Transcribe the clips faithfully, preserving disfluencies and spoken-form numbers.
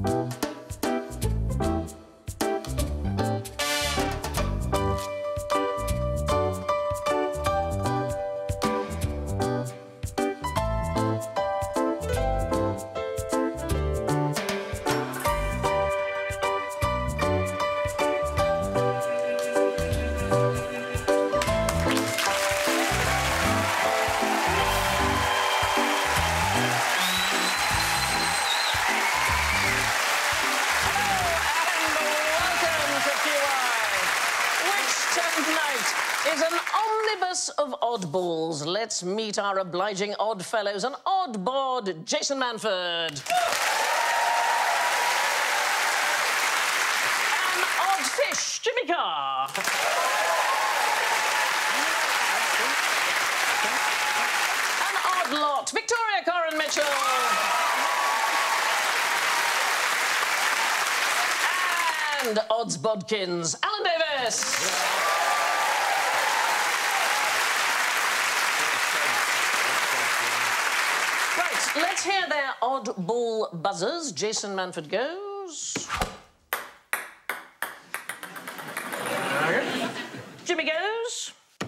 Is an omnibus of oddballs. Let's meet our obliging odd fellows. An oddbod, Jason Manford. An odd fish, Jimmy Carr. An odd lot, Victoria Coren Mitchell. And odds bodkins, Alan Davis. Let's hear their oddball buzzers. Jason Manford goes. Jimmy goes.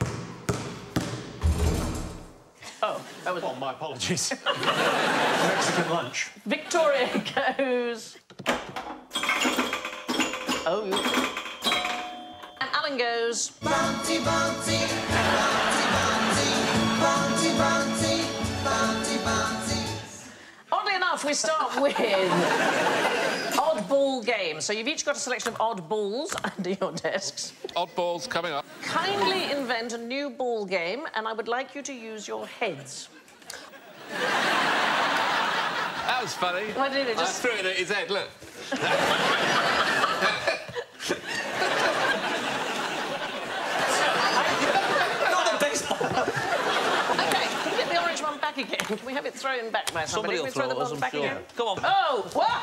Oh, that was... Oh, my apologies. Mexican lunch. Victoria goes. Oh. And Alan goes. Bounty, bounty, bounty, bounty, bounty, bounty, bounty, bounty. Oddly enough, we start with oddball games. So you've each got a selection of odd balls under your desks. Oddballs coming up. Kindly invent a new ball game, and I would like you to use your heads. That was funny. What did it just... I threw it at his head, look. Not the baseball. OK, can we get the orange one back again? Can we have it thrown back by somebody? Somebody will Can we throw, throw the it, ball I'm back sure. again? Come on. Oh, what?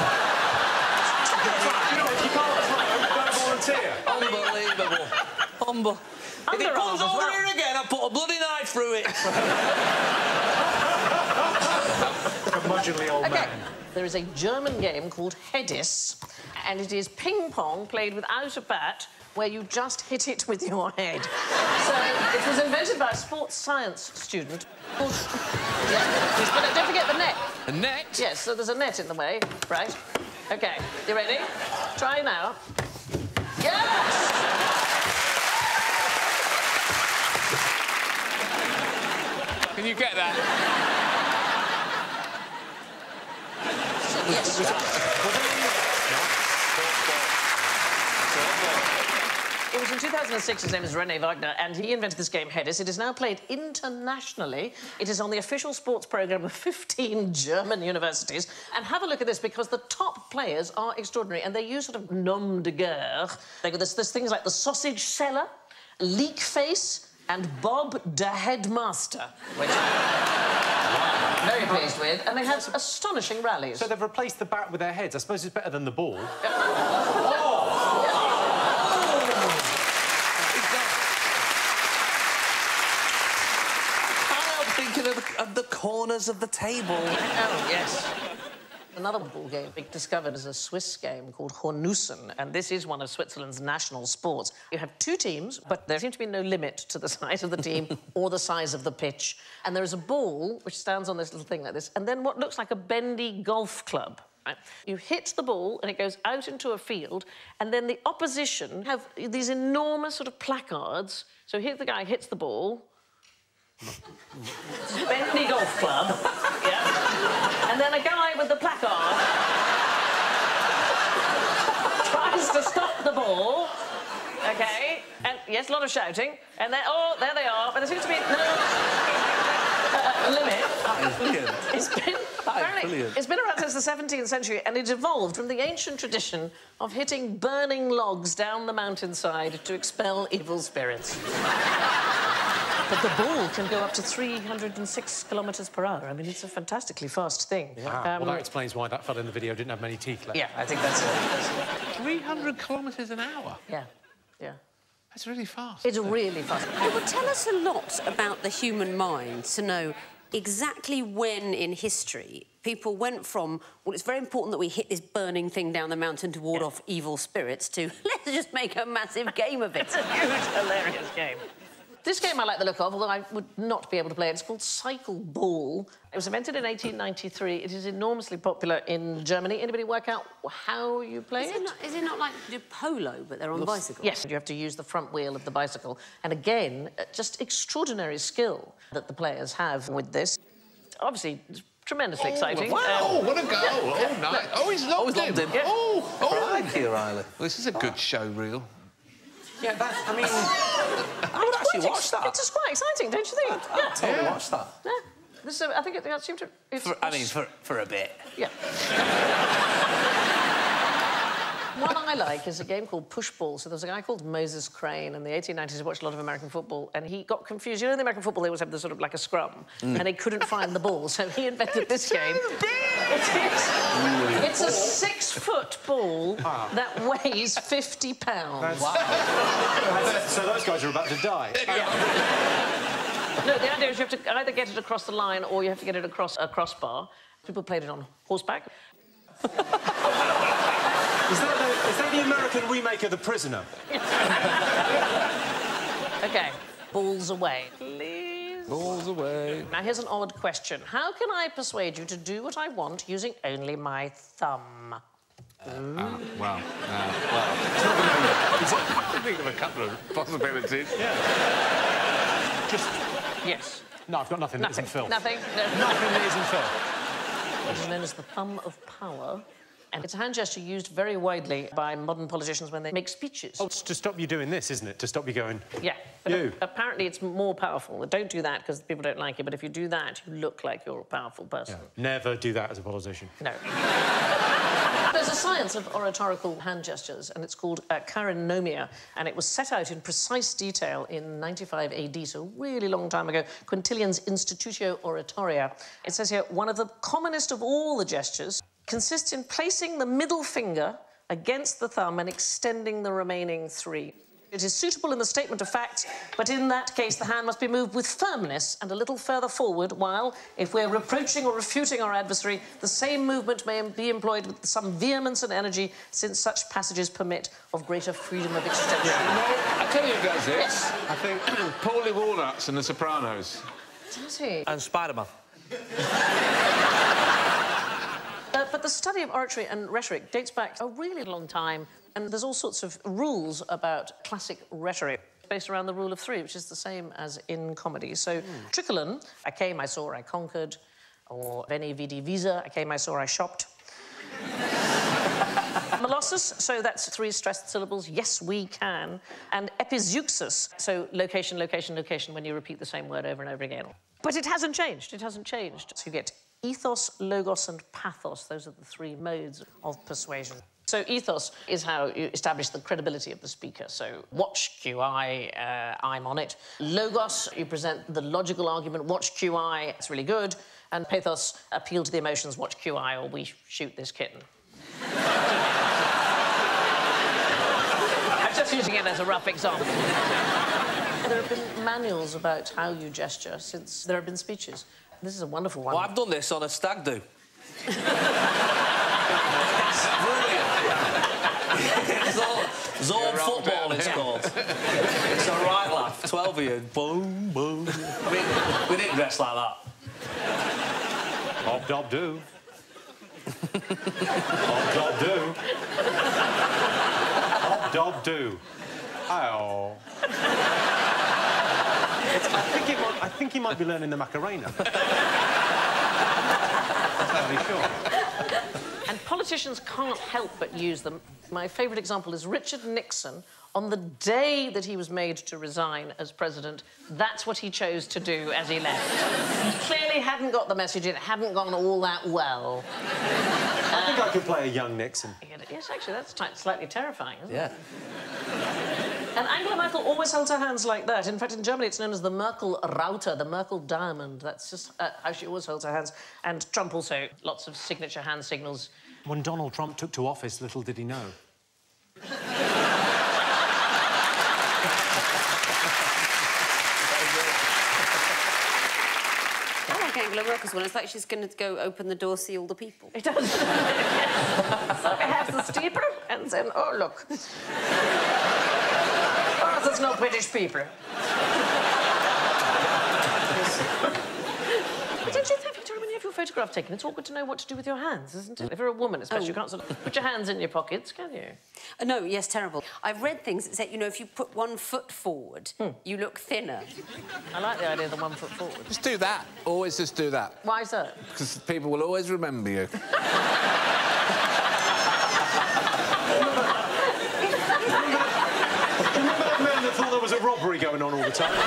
You know, if you can't throw, don't volunteer. Unbelievable. Humble. If it comes over well. here again, I'll put a bloody knife through it. Curmudgeonly old OK, man. there is a German game called Hedis, and it is ping-pong played without a bat, where you just hit it with your head. So it was invented by a sports science student. Called... Yeah, but don't forget the net. A net? Yes, so there's a net in the way, right? OK, you ready? Try now. Yes! Can you get that? Yes. It was in two thousand six. His name is René Wagner, and he invented this game, Hedis. It is now played internationally. It is on the official sports programme of fifteen German universities. And have a look at this, because the top players are extraordinary, and they use sort of nom de guerre. There's, there's things like the sausage seller, leak face, and Bob the Headmaster, which I'm very pleased with. And they have astonishing rallies. So they've replaced the bat with their heads. I suppose it's better than the ball. Thinking of the, of the corners of the table. Oh, yes. Another ball game we discovered is a Swiss game called Hornussen, and this is one of Switzerland's national sports. You have two teams, but there seems to be no limit to the size of the team or the size of the pitch. And there is a ball which stands on this little thing like this, and then what looks like a bendy golf club. Right? You hit the ball and it goes out into a field, and then the opposition have these enormous sort of placards. So here the guy hits the ball. Bentley golf club, yeah. And then a guy with the placard tries to stop the ball, OK? And, yes, a lot of shouting. And then, oh, there they are. But there seems to be no uh, limit. Brilliant. It's been, apparently, brilliant. it's been around since the seventeenth century, and it evolved from the ancient tradition of hitting burning logs down the mountainside to expel evil spirits. But the ball can go up to three hundred and six kilometres per hour. I mean, it's a fantastically fast thing. Ah, um, well, that explains why that fella in the video didn't have many teeth left. Yeah, I think that's it. three hundred kilometres an hour? Yeah, yeah. That's really fast. It's really fast. It would tell us a lot about the human mind to know exactly when in history people went from, well, it's very important that we hit this burning thing down the mountain to ward off evil spirits, to let's just make a massive game of it. It's a huge, hilarious game. This game I like the look of, although I would not be able to play it. It's called Cycle Ball. It was invented in eighteen ninety-three. It is enormously popular in Germany. Anybody work out how you play Is it? it not, is it not like do polo, but they're on bicycles? Yes, you have to use the front wheel of the bicycle. And again, uh, just extraordinary skill that the players have with this. Obviously, it's tremendously Oh, exciting. Wow, Um, what a goal. yeah, oh, yeah, nice. look. Oh, he's locked Oh, he's locked him. him. Oh, oh. Crikey, Riley. Well, this is a good show reel. Yeah, that, I mean... I would actually quite watch ex- that. It's just quite exciting, don't you think? I'd Yeah. totally Yeah. watch that. Yeah. This, uh, I think it, it seemed to... It's, For, I mean, for, for a bit. Yeah. One I like is a game called Push Ball. So there was a guy called Moses Crane in the eighteen nineties who watched a lot of American football, and he got confused. You know, in the American football, they always have the sort of like a scrum, mm. and he couldn't find the ball, so he invented this game. It is, it's a six-foot ball Ah. that weighs fifty pounds. Wow. So those guys are about to die. No, the idea is you have to either get it across the line or you have to get it across a crossbar. People played it on horseback. Is that, the, is that the American remake of The Prisoner? OK, balls away, please. Balls away. Now, here's an odd question. How can I persuade you to do what I want using only my thumb? Uh, uh, well, uh, well, it's not going to be... I think of a couple of possibilities. Yeah. Just... Yes. No, I've got nothing, Nothing. that isn't Phil. Nothing. No. Nothing that isn't Phil. It is known as the thumb of power. And it's a hand gesture used very widely by modern politicians when they make speeches. Oh, it's to stop you doing this, isn't it? To stop you going... Yeah. But You. apparently it's more powerful. Don't do that because people don't like it, but if you do that, you look like you're a powerful person. Yeah. Never do that as a politician. No. There's a science of oratorical hand gestures, and it's called uh, Carrenomia, and it was set out in precise detail in ninety-five A D, so a really long time ago, Quintilian's Institutio Oratoria. It says here, one of the commonest of all the gestures consists in placing the middle finger against the thumb and extending the remaining three. It is suitable in the statement of facts, but in that case, the hand must be moved with firmness and a little further forward, while, if we're reproaching or refuting our adversary, the same movement may be employed with some vehemence and energy, since such passages permit of greater freedom of extension. Yeah. I tell you who does this. Yes. I think Paulie Walnuts and The Sopranos. Does he? And Spider-Man. Uh, but the study of oratory and rhetoric dates back a really long time, and there's all sorts of rules about classic rhetoric based around the rule of three, which is the same as in comedy. So, mm. Tricolon, I came, I saw, I conquered, or Veni, Vidi, Visa, I came, I saw, I shopped. Molossus, so that's three stressed syllables, yes, we can. And epizeuxis, so location, location, location, when you repeat the same word over and over again. But it hasn't changed, it hasn't changed. So you get ethos, logos and pathos. Those are the three modes of persuasion. So ethos is how you establish the credibility of the speaker. So watch Q I, uh, I'm on it. Logos, you present the logical argument, watch Q I, it's really good. And pathos, appeal to the emotions, watch Q I or we shoot this kitten. I'm just using it as a rough example. There have been manuals about how you gesture since there have been speeches. This is a wonderful one. Well, I've done this on a stag do. It's brilliant. Zone football, it's called. It's a right laugh. Twelve of you, boom, boom. I mean, we didn't dress like that. Bob dob do. Bob dob do. Bob dob do. Oh. It's, I, think it might, I think he might be learning the Macarena. I'm fairly sure. And politicians can't help but use them. My favourite example is Richard Nixon. On the day that he was made to resign as president, that's what he chose to do as he left. He clearly hadn't got the message, it hadn't gone all that well. I think I could play a young Nixon. Yes, actually, that's slightly terrifying, isn't yeah. it? And Angela Merkel always held her hands like that. In fact, in Germany, it's known as the Merkel Raute, the Merkel diamond. That's just uh, how she always holds her hands. And Trump also, lots of signature hand signals. When Donald Trump took to office, little did he know. I like Angela Merkel's one. It's like she's going to go open the door, see all the people. It does. Yes. So it has the steeple, and then, oh, look. Oh, there's no British people. But don't you think, Victoria, when you have your photograph taken, it's awkward to know what to do with your hands, isn't it? If you're a woman, especially, Oh. you can't sort of put your hands in your pockets, can you? Uh, no, yes, terrible. I've read things that say, you know, if you put one foot forward, Hmm. you look thinner. I like the idea of the one foot forward. Just do that. Always just do that. Why is that? Because people will always remember you. Man that thought there was a robbery going on all the time.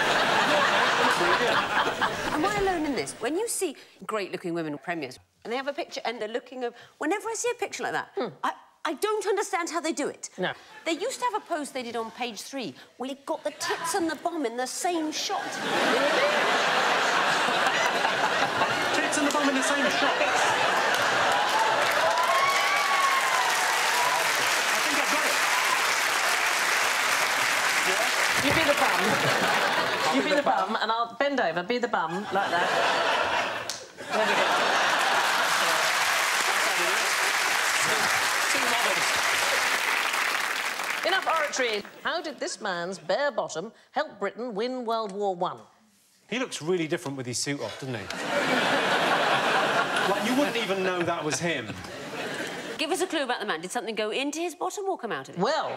Am I alone in this? When you see great-looking women premiers, and they have a picture, and they're looking over... Whenever I see a picture like that, Hmm. I, I don't understand how they do it. No. They used to have a post they did on page three, where it got the tits and the bum in the same shot. Tits and the bum in the same shot. I think I've got it. You be the bum. You be the bum, and I'll bend over, be the bum, like that. There we go. Enough oratory. How did this man's bare bottom help Britain win World War One? He looks really different with his suit off, doesn't he? Like, you wouldn't even know that was him. Give us a clue about the man. Did something go into his bottom or come out of it? Well...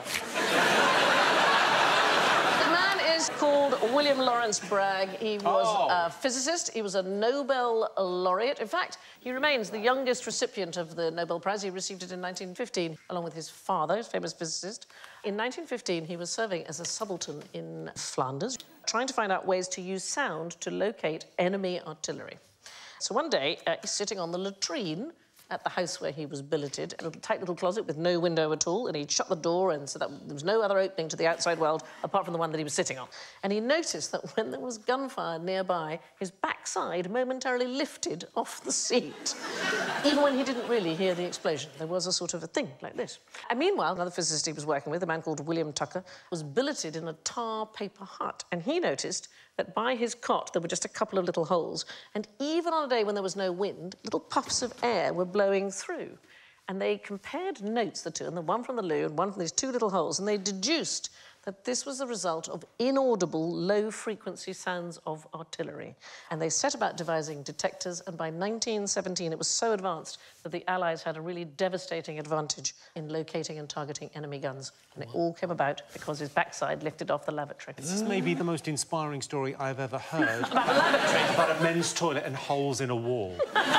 The man is called William Lawrence Bragg. He was Oh. a physicist. He was a Nobel laureate. In fact, he remains the youngest recipient of the Nobel Prize. He received it in nineteen fifteen, along with his father, his famous physicist. In nineteen fifteen, he was serving as a subaltern in Flanders, trying to find out ways to use sound to locate enemy artillery. So one day, uh, he's sitting on the latrine at the house where he was billeted, a little tight little closet with no window at all, and he'd shut the door, and so that there was no other opening to the outside world apart from the one that he was sitting on. And he noticed that when there was gunfire nearby, his backside momentarily lifted off the seat. Even when he didn't really hear the explosion, there was a sort of a thing like this. And meanwhile, another physicist he was working with, a man called William Tucker, was billeted in a tar paper hut, and he noticed that by his cot there were just a couple of little holes, and even on a day when there was no wind, little puffs of air were blowing through. And they compared notes, the two, and the one from the loo and one from these two little holes, and they deduced that this was the result of inaudible, low-frequency sounds of artillery. And they set about devising detectors, and by nineteen seventeen it was so advanced that the Allies had a really devastating advantage in locating and targeting enemy guns. And it all came about because his backside lifted off the lavatory. This is maybe the most inspiring story I've ever heard. About a lavatory? About a men's toilet and holes in a wall.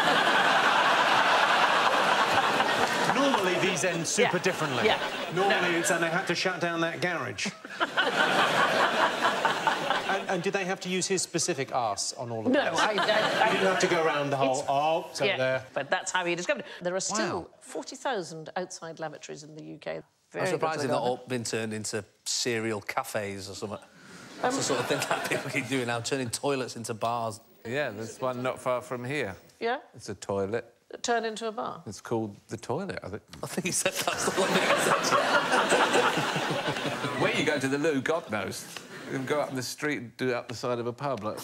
Normally, these end super Yeah. differently. Yeah. Normally, No. it's and they had to shut down that garage. and, and did they have to use his specific arse on all of No, this? I... I, You I didn't have to go around the whole... It's- Oh, so yeah, there. but that's how he discovered it. There are still Wow. forty thousand outside lavatories in the U K. I'm Very surprised good they've to not the all been turned into serial cafes or something. That's the sort of thing that people keep doing now, turning toilets into bars. Yeah, there's one not far from here. Yeah? It's a toilet. Turn into a bar. It's called the toilet, I think. I think he said that's the one that he said. Where you go to the loo, God knows. You can go up in the street and do it up the side of a pub. Like...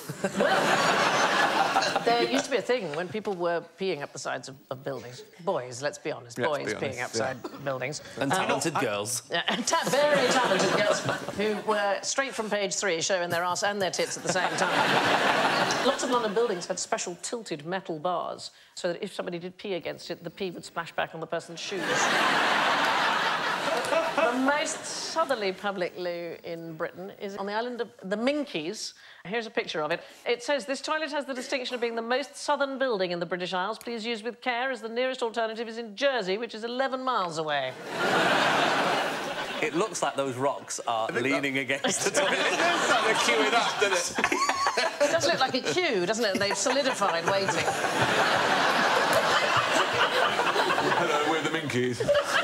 There used to be a thing when people were peeing up the sides of, of buildings. Boys, let's be honest, Let's boys be honest, peeing upside buildings. And Um, talented girls. Yeah, and ta very talented girls who were straight from page three, showing their arse and their tits at the same time. Lots of London buildings had special tilted metal bars so that if somebody did pee against it, the pee would splash back on the person's shoes. The most southerly public loo in Britain is on the island of the Minkies. Here's a picture of it. It says, this toilet has the distinction of being the most southern building in the British Isles. Please use with care, as the nearest alternative is in Jersey, which is eleven miles away. It looks like those rocks are leaning against the toilet. They're queuing up, doesn't it? It does look like a queue, doesn't it? They've solidified waiting. Hello, we're the Minkies.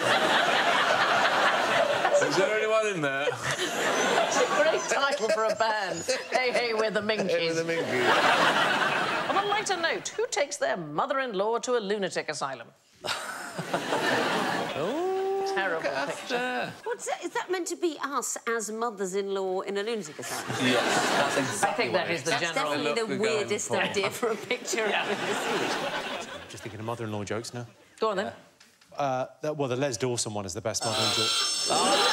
Is there anyone in there? It's a great title for a band. Hey, hey, we're the Minkies. Hey, we're the Minkies. On a lighter note, who takes their mother-in-law to a lunatic asylum? Oh. terrible picture. What's that? Is that meant to be us as mothers-in-law in a lunatic asylum? Yes, that's exactly I think that is the That's general definitely look the we're going weirdest for. idea for a picture Yeah. I've ever seen. Just thinking of mother-in-law jokes now. Go on, then. Uh, that, well, the Les Dawson one is the best mother-in-law joke.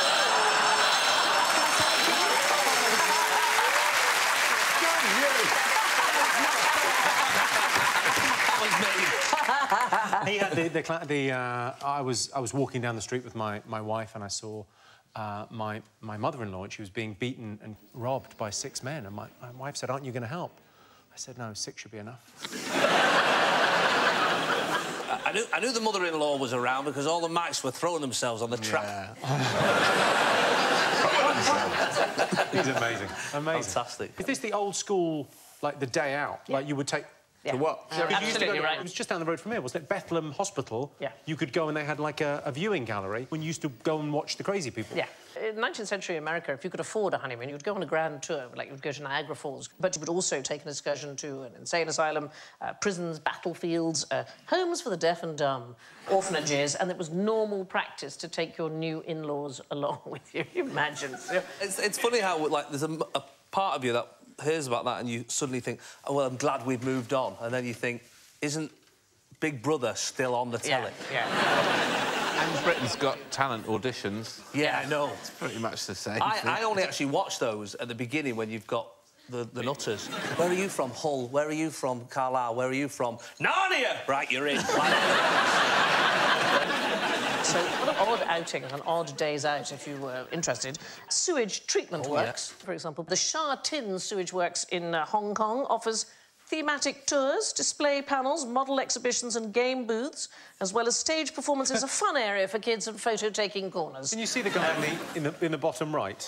He had the, the, cla- the uh, I was I was walking down the street with my, my wife and I saw uh, my my mother-in-law and she was being beaten and robbed by six men and my, my wife said, "Aren't you going to help?" I said, "No, six should be enough." I knew, I knew the mother-in-law was around because all the mice were throwing themselves on the trap. Yeah. He's amazing. Amazing. Fantastic. Is this the old school, like the day out? Yeah. Like you would take. Yeah. To what? You're Because you used to absolutely go to- right. It was just down the road from here, wasn't it? Bethlehem Hospital. Yeah. You could go and they had like a, a viewing gallery when you used to go and watch the crazy people. Yeah. In nineteenth century America, if you could afford a honeymoon, you would go on a grand tour, like you would go to Niagara Falls, but you would also take an excursion to an insane asylum, uh, prisons, battlefields, uh, homes for the deaf and dumb, orphanages, and it was normal practice to take your new in-laws along with you. You imagine. So, It's, it's funny how, like, there's a, a part of you that hears about that and you suddenly think, oh, well, I'm glad we've moved on. And then you think, isn't Big Brother still on the telly? yeah, yeah. And Britain's Got Talent auditions. Yeah, I know. It's pretty much the same I, thing. I only actually watch those at the beginning when you've got the, the nutters. Where are you from? Hull. Where are you from? Carlisle. Where are you from? Narnia! Right, you're in. So, what an odd outing, an odd days out, if you were interested. Sewage treatment Oh, works, yeah. for example. The Sha Tin Sewage Works in uh, Hong Kong offers thematic tours, display panels, model exhibitions and game booths, as well as stage performances, a fun area for kids and photo-taking corners. Can you see the guy in, the, in, the, in the bottom right?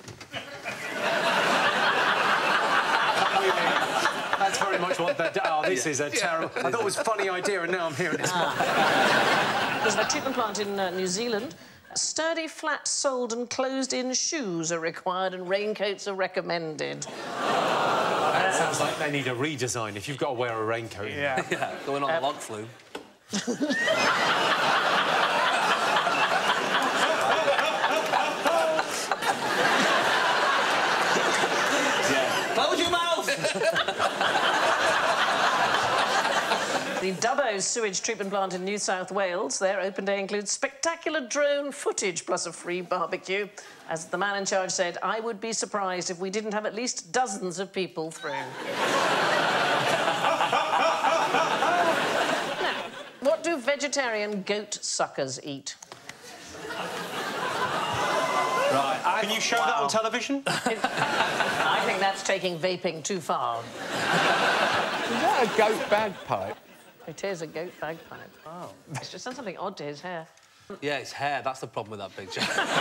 That's very much what they're... Oh, this is a terrible... I thought it was a funny idea, and now I'm hearing this. There's a treatment plant in uh, New Zealand. Sturdy, flat-soled and closed-in shoes are required and raincoats are recommended. That sounds like they need a redesign if you've got to wear a raincoat. Yeah. Yeah, going on Um, the log flume. Yeah. Close your mouth! The Dubbo's sewage treatment plant in New South Wales, their open day includes spectacular drone footage plus a free barbecue. As the man in charge said, I would be surprised if we didn't have at least dozens of people through. Now, what do vegetarian goat suckers eat? Right, I... Can you show that on television? I think that's taking vaping too far. Is that a goat bagpipe? It is a goat bagpipe. Oh. It's just done something odd to his hair. Yeah, it's hair. That's the problem with that picture.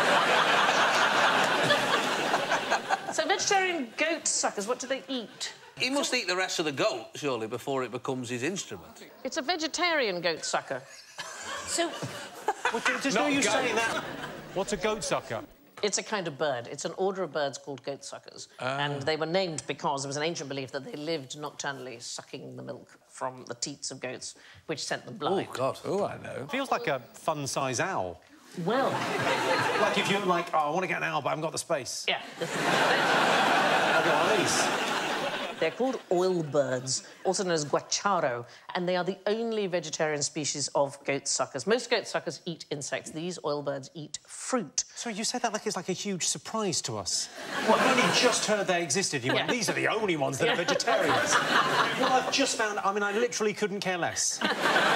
So vegetarian goat suckers, what do they eat? He must eat the rest of the goat, surely, before it becomes his instrument. It's a vegetarian goat sucker. So, Well, just know you saying that. What's a goat sucker? It's a kind of bird. It's an order of birds called goat suckers. And they were named because there was an ancient belief that they lived nocturnally sucking the milk from the teats of goats, which sent them blind. Oh, God. Oh, I know. Feels like a fun-size owl. Well, Like if you're like, oh, I want to get an owl, but I haven't got the space. yeah. I'll get one of these. They're called oil birds, also known as guacharo, and they are the only vegetarian species of goat suckers. Most goat suckers eat insects. These oil birds eat fruit. So you said that like it's like a huge surprise to us. Well, I've only just heard they existed. You went, Yeah. these are the only ones that are vegetarians. Well, I've just found... I mean, I literally couldn't care less. And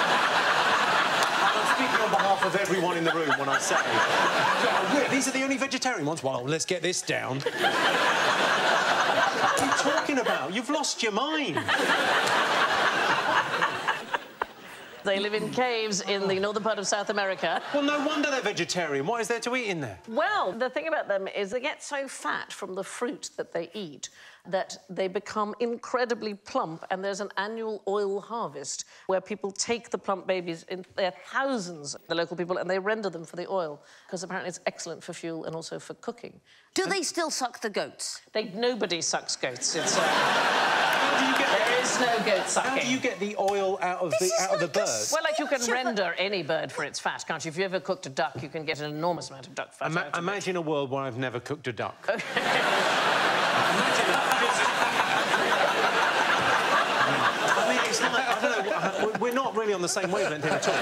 I'm speaking on behalf of everyone in the room when I say... "Oh, wait, these are the only vegetarian ones? Well, let's get this down. What are you talking about? You've lost your mind. They live in caves in the northern part of South America. Well, no wonder they're vegetarian. What is there to eat in there? Well, the thing about them is they get so fat from the fruit that they eat that they become incredibly plump, and there's an annual oil harvest where people take the plump babies, in their thousands, the local people, and they render them for the oil, because apparently it's excellent for fuel and also for cooking. Do they still suck the goats? They, nobody sucks goats. It's, uh... How do you get... There is no goat sucking. How do you get the oil out of the, out of the bird? Well, like, you can render any bird for its fat, can't you? If you ever cooked a duck, you can get an enormous amount of duck fat Ima out of Imagine it. a world where I've never cooked a duck. Okay. Imagine that. I mean, it's not... I don't know, we're not really on the same wavelength here at all.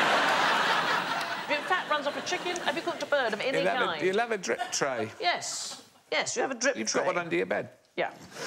If fat runs off a chicken, have you cooked a bird of any you'll have kind? A, you'll have a drip tray. Yes. Yes, you have a drip You've tray. got one under your bed. Yeah.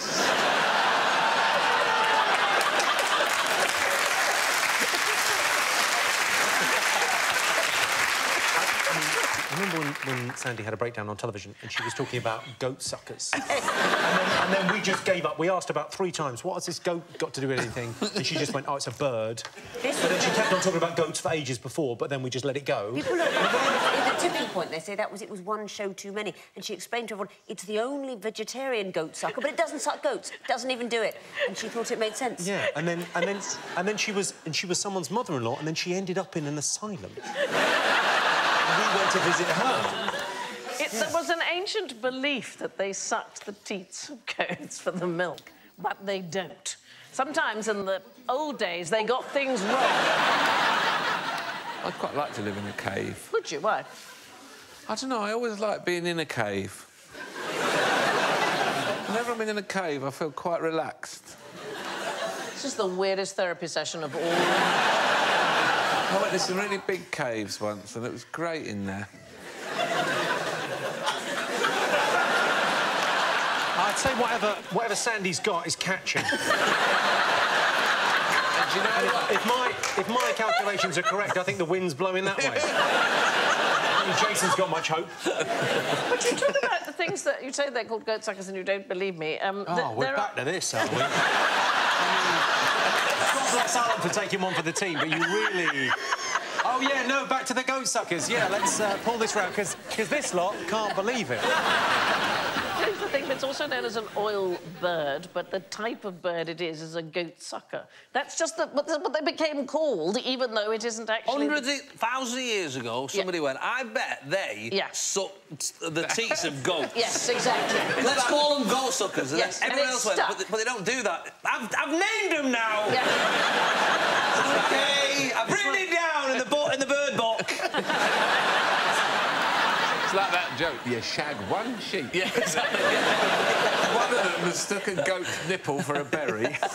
I remember when, when Sandy had a breakdown on television and she was talking about goat suckers. and, then, and then we just gave up. We asked about three times, what has this goat got to do with anything? And she just went, oh, it's a bird. This but then she kept on talking about goats for ages before, but then we just let it go. People look at the tipping point, they say that was it was one show too many. And she explained to everyone, it's the only vegetarian goat sucker, but it doesn't suck goats. It doesn't even do it. And she thought it made sense. Yeah, and then and then and then she was and she was someone's mother-in-law, and then she ended up in an asylum. We went to visit her. It, yeah. There was an ancient belief that they sucked the teats of goats for the milk, but they don't. Sometimes in the old days, they got things wrong. I'd quite like to live in a cave. Would you? Why? I don't know, I always like being in a cave. Whenever I'm in a cave, I feel quite relaxed. This is the weirdest therapy session of all. I went to some really big caves once, and it was great in there. I'd say whatever whatever Sandy's got is catching. And do you know and what? If, if my if my calculations are correct, I think the wind's blowing that way. I think Jason's got much hope. But you talk about the things that you say they're called goat suckers, and you don't believe me. Um, oh, th we're there back are... to this, aren't we? I mean, God bless Alan for taking one for the team, but you really. Oh, yeah, no, back to the goat suckers. Yeah, let's uh, pull this round, because this lot can't believe it. Here's the thing, it's also known as an oil bird, but the type of bird it is is a goat sucker. That's just the, what, the, what they became called, even though it isn't actually... Hundreds of thousands of years ago, somebody yeah. went, I bet they yeah. sucked the teats of goats. Yes, exactly. Let's call them goat suckers. And yes, then everyone and else went, but they, but they don't do that. I've, I've named them now! Yeah. OK, I've written it down in the, bo in the bird book. It's like that joke, you shag one sheep. Yeah, exactly. One of them has stuck a goat's nipple for a berry. oh,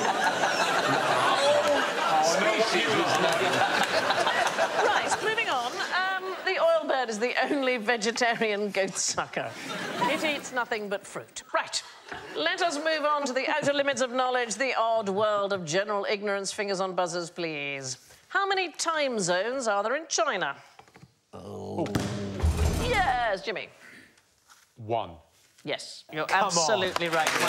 oh, right, moving on. Um, the oil bird is the only vegetarian goat sucker. It eats nothing but fruit. Right. Let us move on to the outer limits of knowledge, the odd world of general ignorance. Fingers on buzzers, please. How many time zones are there in China? Oh. Yes, Jimmy. One. Yes, you're Come absolutely on. right. One.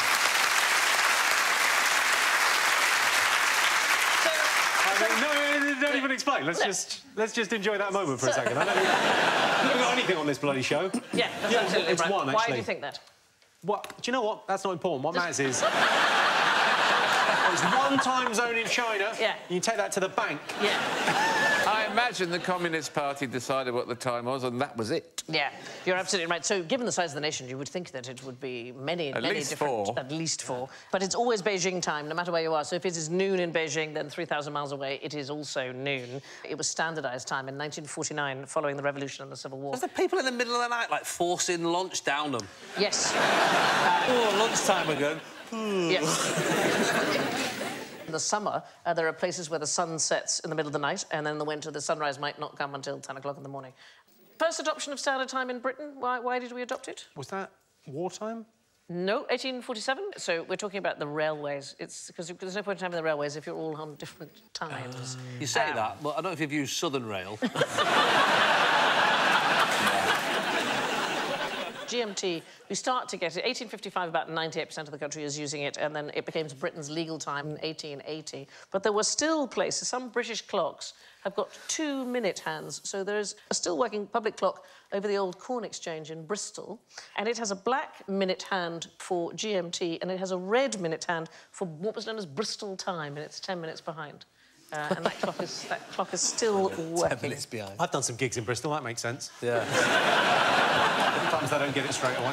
So, I mean, no, no, no, don't even explain. Let's just let's just enjoy that moment for so, a second. I don't even, I haven't got anything on this bloody show. Yeah, that's yeah, absolutely it's right. one, actually. Why do you think that? What? Do you know what? That's not important. What matters is there's one time zone in China. Yeah. You take that to the bank. Yeah. I imagine the Communist Party decided what the time was, and that was it. Yeah, you're absolutely right. So, given the size of the nation, you would think that it would be many, at many least different... Four. At least four. But it's always Beijing time, no matter where you are. So if it is noon in Beijing, then three thousand miles away, it is also noon. It was standardised time in nineteen forty-nine, following the revolution and the Civil War. Was there people in the middle of the night, like, forcing lunch down them? Yes. Uh, oh, lunchtime again. Yes. In the summer, uh, there are places where the sun sets in the middle of the night, and then in the winter, the sunrise might not come until ten o'clock in the morning. First adoption of standard time in Britain, why, why did we adopt it? Was that wartime? No, eighteen forty-seven. So we're talking about the railways. It's because there's no point in having the railways if you're all on different times. Uh, you say um, that, but I don't know if you've used Southern Rail. G M T, we start to get it. eighteen fifty-five, about ninety-eight percent of the country is using it, and then it became Britain's legal time in eighteen eighty. But there were still places, some British clocks have got two-minute hands, so there's a still working public clock over the old Corn Exchange in Bristol, and it has a black minute hand for G M T, and it has a red minute hand for what was known as Bristol time, and it's ten minutes behind. Uh, and that clock is that clock is still working. Ten minutes behind. I've done some gigs in Bristol, that makes sense. Yeah. Sometimes they don't get it straight away.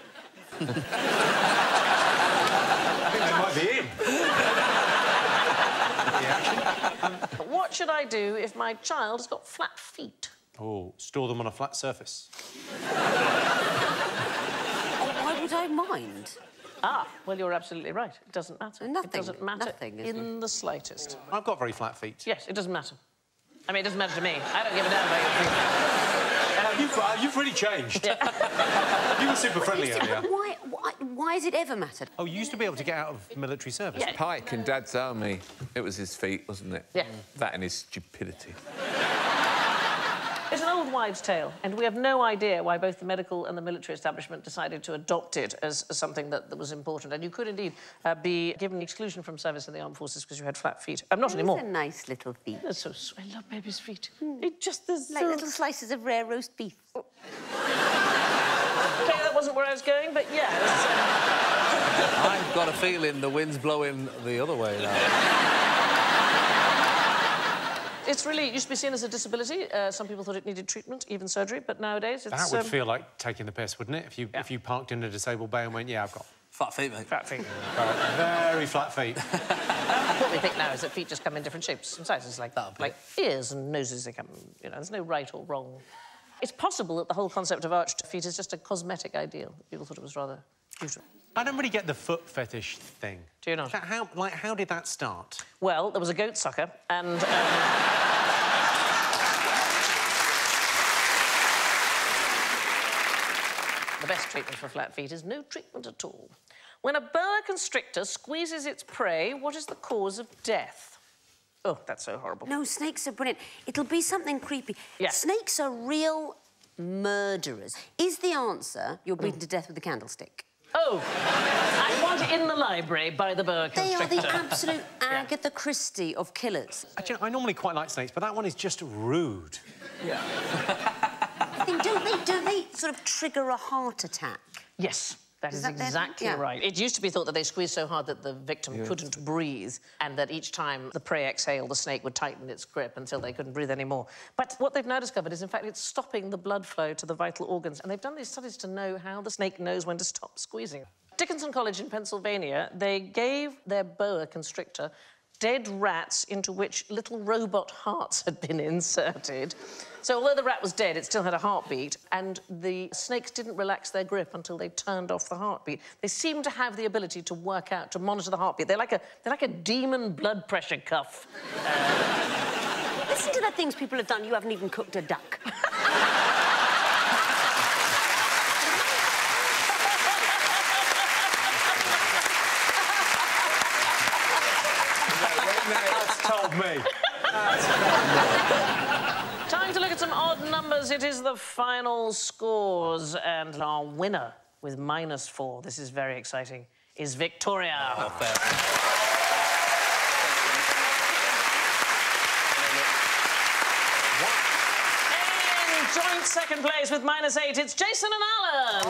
I think they might be in. Um, what should I do if my child has got flat feet? Oh, store them on a flat surface. Oh, why would I mind? Ah, well, you're absolutely right. It doesn't matter. Nothing. It doesn't matter Nothing, in the slightest. I've got very flat feet. Yes, it doesn't matter. I mean, it doesn't matter to me. I don't give a damn about your feet. Uh, you've, uh, you've really changed. You were super friendly earlier. Why, why, why has it ever mattered? Oh, you used to be able to get out of military service. Yeah. Pike in Dad's army, it was his feet, wasn't it? Yeah. That and his stupidity. It's an old wives' tale, and we have no idea why both the medical and the military establishment decided to adopt it as, as something that, that was important. And you could indeed uh, be given exclusion from service in the armed forces because you had flat feet. I'm um, not Those anymore. are nice little feet. They're so sweet. I love baby's feet. Mm. It just is Like so... little slices of rare roast beef. OK, that wasn't where I was going, but yeah. Uh... I've got a feeling the wind's blowing the other way now. It's really, it used to be seen as a disability. Uh, some people thought it needed treatment, even surgery, but nowadays it's... That would um... feel like taking the piss, wouldn't it? If you, yeah. if you parked in a disabled bay and went, yeah, I've got... Flat feet, mate. Flat feet. Very flat feet. um, what we think now is that feet just come in different shapes and sizes, like, like ears and noses. They come, you know, there's no right or wrong. It's possible that the whole concept of arched feet is just a cosmetic ideal. People thought it was rather beautiful. I don't really get the foot fetish thing. Do you not? How, like, how did that start? Well, there was a goat sucker, and... Um... The best treatment for flat feet is no treatment at all. When a boa constrictor squeezes its prey, what is the cause of death? Oh, that's so horrible. No, snakes are brilliant. It'll be something creepy. Yeah. Snakes are real murderers. Is the answer you're beaten mm. to death with a candlestick? Oh, I want it in the library by the boa constrictor. They are the absolute yeah. Agatha Christie of killers. Actually, I normally quite like snakes, but that one is just rude. Yeah. I think, don't they, don't they sort of trigger a heart attack? Yes, that is, is that their... exactly yeah. right. It used to be thought that they squeezed so hard that the victim yeah. couldn't breathe, and that each time the prey exhaled, the snake would tighten its grip until they couldn't breathe anymore. But what they've now discovered is, in fact, it's stopping the blood flow to the vital organs, and they've done these studies to know how the snake knows when to stop squeezing. Dickinson College in Pennsylvania, they gave their boa constrictor dead rats into which little robot hearts had been inserted. So although the rat was dead, it still had a heartbeat, and the snakes didn't relax their grip until they turned off the heartbeat. They seem to have the ability to work out, to monitor the heartbeat. They're like a, they're like a demon blood pressure cuff. Uh... Listen to the things people have done. You haven't even cooked a duck. That's told me. That's Time to look at some odd numbers. It is the final scores, and our winner with minus four, this is very exciting, is Victoria. Oh, fair. In joint second place with minus eight, it's Jason and Alan.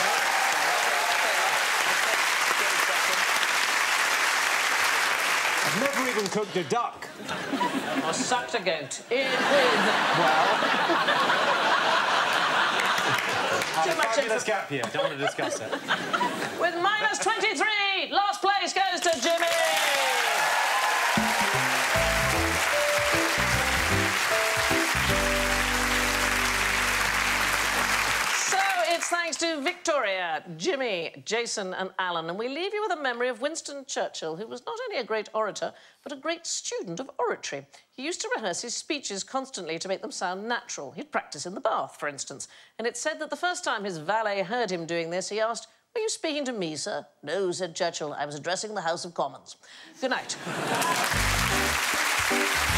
I've never even cooked a duck. Or sucked a goat. In with... Well... Too much fabulous gap here. Don't want to discuss it. With minus twenty-three, last place goes to Jimmy! It's thanks to Victoria, Jimmy, Jason and Alan, and we leave you with a memory of Winston Churchill, who was not only a great orator, but a great student of oratory. He used to rehearse his speeches constantly to make them sound natural. He'd practice in the bath, for instance, and it's said that the first time his valet heard him doing this, he asked, "Were you speaking to me, sir?" "No," said Churchill, "I was addressing the House of Commons." Good night.